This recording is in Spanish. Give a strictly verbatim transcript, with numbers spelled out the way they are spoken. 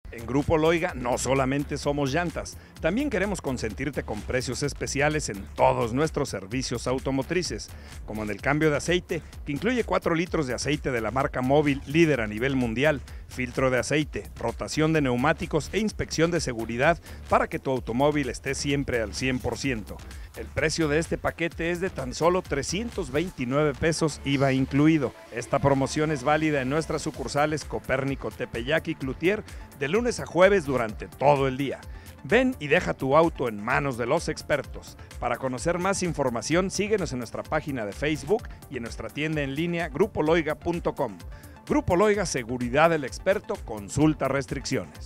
En Grupo Loiga no solamente somos llantas, también queremos consentirte con precios especiales en todos nuestros servicios automotrices, como en el cambio de aceite, que incluye cuatro litros de aceite de la marca Móvil, líder a nivel mundial, filtro de aceite, rotación de neumáticos e inspección de seguridad para que tu automóvil esté siempre al cien por ciento. El precio de este paquete es de tan solo trescientos veintinueve pesos, I V A incluido. Esta promoción es válida en nuestras sucursales Copérnico, Tepeyac y Cloutier de lunes a jueves durante todo el día. Ven y deja tu auto en manos de los expertos. Para conocer más información, síguenos en nuestra página de Facebook y en nuestra tienda en línea grupo loiga punto com. Grupo Loiga, seguridad del experto, consulta restricciones.